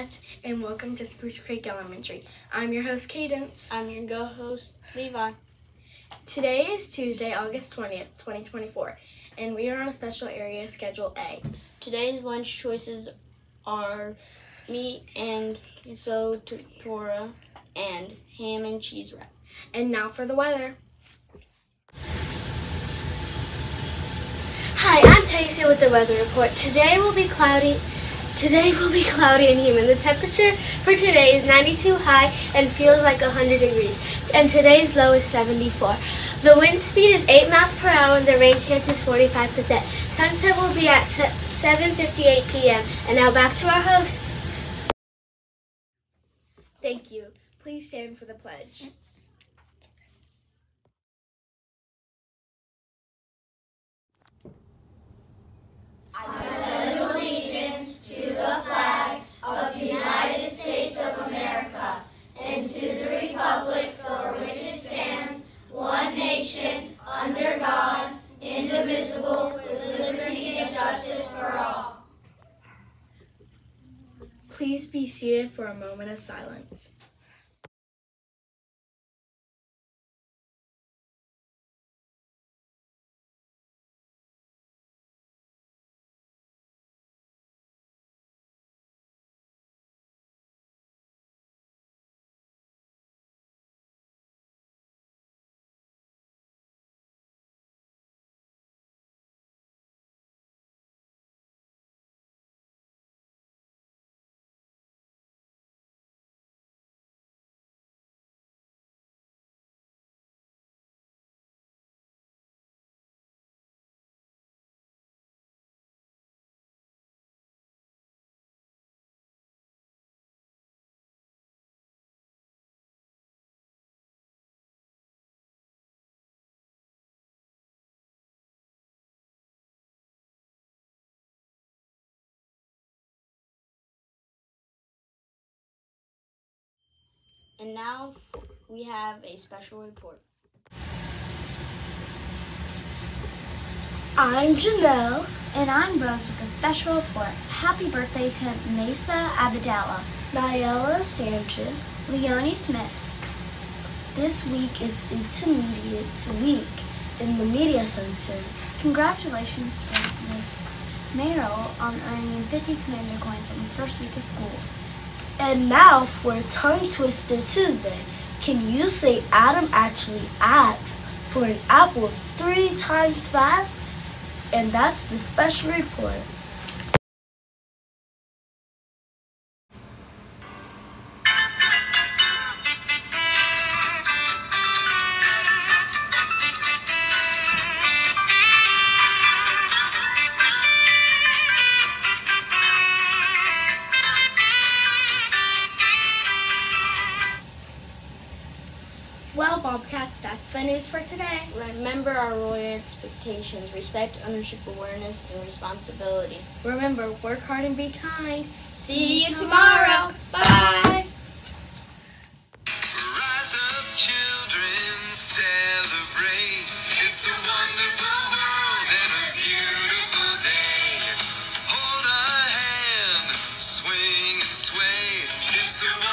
Bobcats, and welcome to Spruce Creek Elementary. I'm your host, Cadence. I'm your co-host, Levi. Today is Tuesday, August 20th, 2024, and we are on a special area, Schedule A. Today's lunch choices are meat and queso tortura and ham and cheese wrap. And now for the weather. Hi, I'm Tasia with the weather report. Today will be cloudy and humid. The temperature for today is 92 high and feels like 100 degrees. And today's low is 74. The wind speed is 8 miles per hour and the rain chance is 45%. Sunset will be at 7:58 p.m. And now back to our host. Thank you. Please stand for the pledge. Please be seated for a moment of silence. And now we have a special report. I'm Janelle. And I'm Rose with a special report. Happy birthday to Mesa Abdallah, Nyela Sanchez. Leonie Smith. This week is Intermediate Week in the Media Center. Congratulations to Miss Merrill on earning 50 Commander coins in the first week of school. And now for Tongue Twister Tuesday. Can you say Adam actually asked for an apple 3 times fast? And that's the special report. Well, Bobcats, that's the news for today. Remember our royal expectations: respect, ownership, awareness, and responsibility. Remember, work hard and be kind. See you tomorrow. Bye. Rise up, children, celebrate. It's a wonderful world and a beautiful day. Hold a hand, swing and sway. It's a